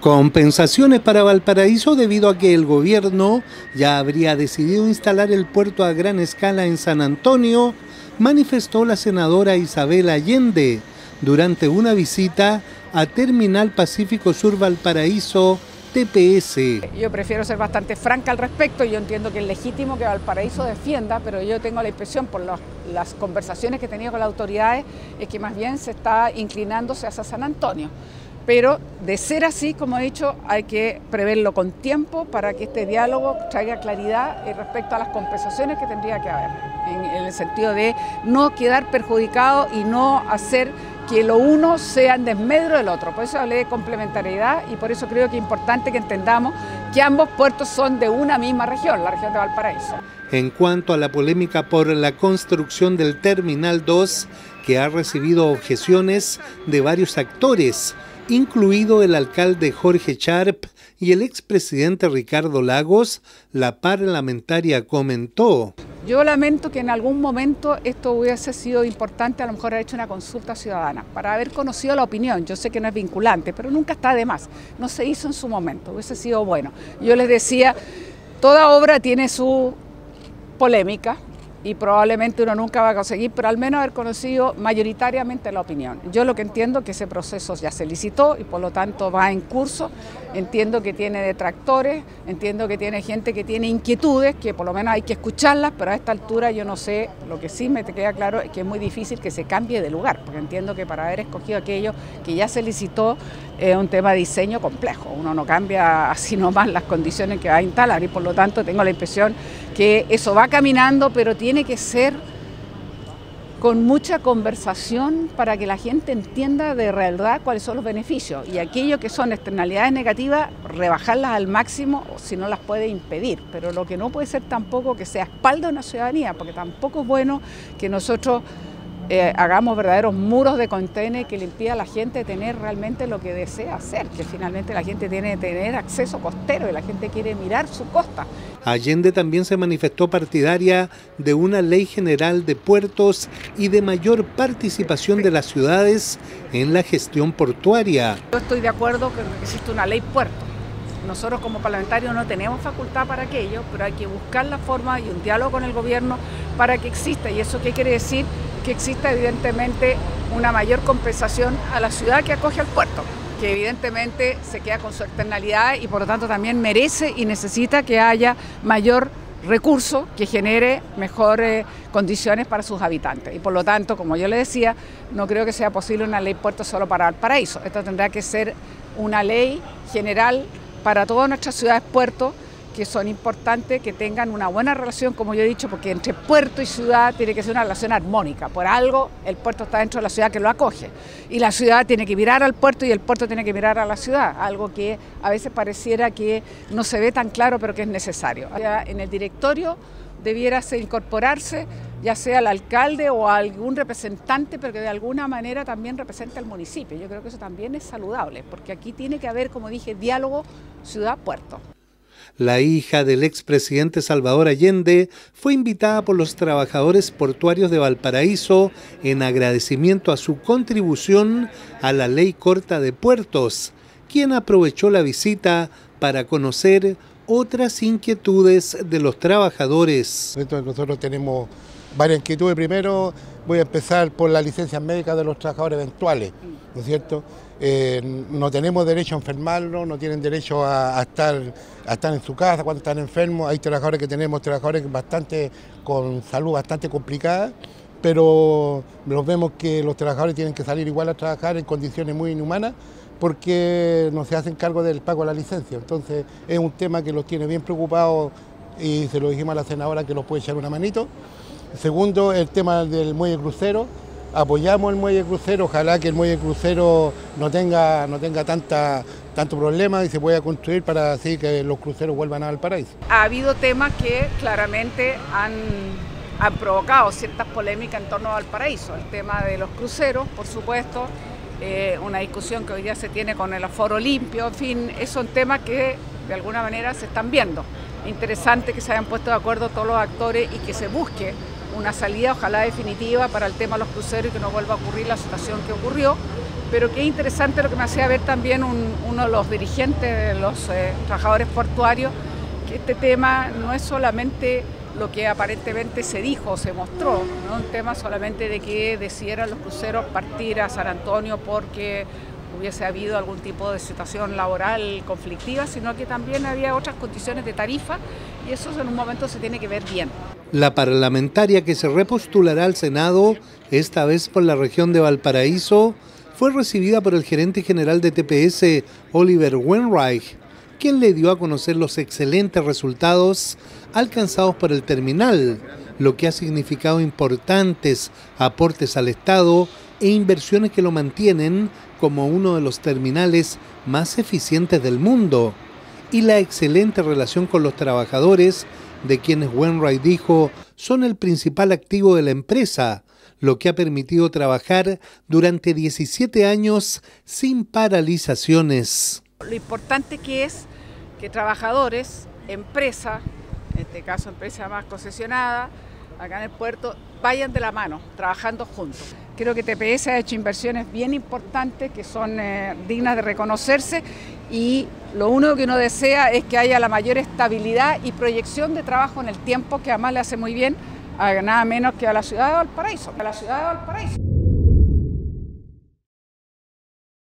Compensaciones para Valparaíso debido a que el gobierno ya habría decidido instalar el puerto a gran escala en San Antonio, manifestó la senadora Isabel Allende durante una visita a Terminal Pacífico Sur Valparaíso, TPS. Yo prefiero ser bastante franca al respecto. Yo entiendo que es legítimo que Valparaíso defienda, pero yo tengo la impresión por las conversaciones que he tenido con las autoridades es que más bien se está inclinándose hacia San Antonio. Pero de ser así, como he dicho, hay que preverlo con tiempo para que este diálogo traiga claridad respecto a las compensaciones que tendría que haber, en el sentido de no quedar perjudicado y no hacer que lo uno sea en desmedro del otro. Por eso hablé de complementariedad y por eso creo que es importante que entendamos que ambos puertos son de una misma región, la región de Valparaíso. En cuanto a la polémica por la construcción del Terminal 2, que ha recibido objeciones de varios actores, incluido el alcalde Jorge Sharp y el expresidente Ricardo Lagos, la parlamentaria comentó: yo lamento que en algún momento esto hubiese sido importante, a lo mejor haber hecho una consulta ciudadana, para haber conocido la opinión. Yo sé que no es vinculante, pero nunca está de más. No se hizo en su momento, hubiese sido bueno. Yo les decía, toda obra tiene su polémica, y probablemente uno nunca va a conseguir, pero al menos haber conocido mayoritariamente la opinión. Yo lo que entiendo es que ese proceso ya se licitó y por lo tanto va en curso. Entiendo que tiene detractores, entiendo que tiene gente que tiene inquietudes, que por lo menos hay que escucharlas, pero a esta altura yo no sé, lo que sí me queda claro es que es muy difícil que se cambie de lugar, porque entiendo que para haber escogido aquello que ya se licitó es un tema de diseño complejo. Uno no cambia así nomás las condiciones que va a instalar y por lo tanto tengo la impresión que eso va caminando, pero tiene que ser con mucha conversación para que la gente entienda de verdad cuáles son los beneficios y aquello que son externalidades negativas, rebajarlas al máximo si no las puede impedir. Pero lo que no puede ser tampoco que sea espalda a una ciudadanía, porque tampoco es bueno que nosotros hagamos verdaderos muros de contenedores que le impida a la gente tener realmente lo que desea hacer, que finalmente la gente tiene que tener acceso costero y la gente quiere mirar su costa. Allende también se manifestó partidaria de una ley general de puertos y de mayor participación de las ciudades en la gestión portuaria. Yo estoy de acuerdo que existe una ley puerto. Nosotros como parlamentarios no tenemos facultad para aquello, pero hay que buscar la forma y un diálogo con el gobierno para que exista. ¿Y eso qué quiere decir? Que exista evidentemente una mayor compensación a la ciudad que acoge al puerto, que evidentemente se queda con su externalidad y por lo tanto también merece y necesita que haya mayor recurso que genere mejores condiciones para sus habitantes. Y por lo tanto, como yo le decía, no creo que sea posible una ley puerto solo para Valparaíso. Esto tendrá que ser una ley general para todas nuestras ciudades puertos, que son importantes, que tengan una buena relación, como yo he dicho, porque entre puerto y ciudad tiene que ser una relación armónica. Por algo el puerto está dentro de la ciudad que lo acoge y la ciudad tiene que mirar al puerto y el puerto tiene que mirar a la ciudad, algo que a veces pareciera que no se ve tan claro, pero que es necesario. En el directorio debiera incorporarse ya sea el alcalde o algún representante, pero que de alguna manera también represente al municipio. Yo creo que eso también es saludable, porque aquí tiene que haber, como dije, diálogo ciudad-puerto. La hija del expresidente Salvador Allende fue invitada por los trabajadores portuarios de Valparaíso en agradecimiento a su contribución a la ley corta de puertos, quien aprovechó la visita para conocer otras inquietudes de los trabajadores. Nosotros tenemos varias inquietudes. Primero voy a empezar por las licencias médicas de los trabajadores eventuales, ¿no es cierto? No tenemos derecho a enfermarnos, no tienen derecho a estar en su casa cuando están enfermos. Hay trabajadores que tenemos, con salud bastante complicada, pero nos vemos que los trabajadores tienen que salir igual a trabajar en condiciones muy inhumanas porque no se hacen cargo del pago de la licencia. Entonces es un tema que los tiene bien preocupados y se lo dijimos a la senadora que los puede echar una manito. Segundo, el tema del muelle crucero. Apoyamos el muelle crucero, ojalá que el muelle crucero no tenga tanto problema y se pueda construir para así que los cruceros vuelvan a Valparaíso. Ha habido temas que claramente han provocado ciertas polémicas en torno a Valparaíso. El tema de los cruceros, por supuesto, una discusión que hoy día se tiene con el aforo limpio, en fin, son temas que de alguna manera se están viendo. Interesante que se hayan puesto de acuerdo todos los actores y que se busque una salida, ojalá definitiva, para el tema de los cruceros y que no vuelva a ocurrir la situación que ocurrió. pero qué interesante lo que me hacía ver también uno de los dirigentes de los trabajadores portuarios, que este tema no es solamente lo que aparentemente se dijo o se mostró, no un tema solamente de que decidieran los cruceros partir a San Antonio porque hubiese habido algún tipo de situación laboral conflictiva, sino que también había otras condiciones de tarifa y eso en un momento se tiene que ver bien. La parlamentaria que se repostulará al Senado, esta vez por la región de Valparaíso, fue recibida por el gerente general de TPS, Oliver Wainwright, quien le dio a conocer los excelentes resultados alcanzados por el terminal, lo que ha significado importantes aportes al Estado e inversiones que lo mantienen como uno de los terminales más eficientes del mundo, y la excelente relación con los trabajadores, de quienes Wainwright dijo son el principal activo de la empresa, lo que ha permitido trabajar durante 17 años sin paralizaciones. Lo importante que es que trabajadores, empresa, en este caso empresa más concesionada, acá en el puerto, vayan de la mano, trabajando juntos. Creo que TPS ha hecho inversiones bien importantes que son dignas de reconocerse y lo único que uno desea es que haya la mayor estabilidad y proyección de trabajo en el tiempo, que además le hace muy bien a nada menos que a la ciudad de Valparaíso.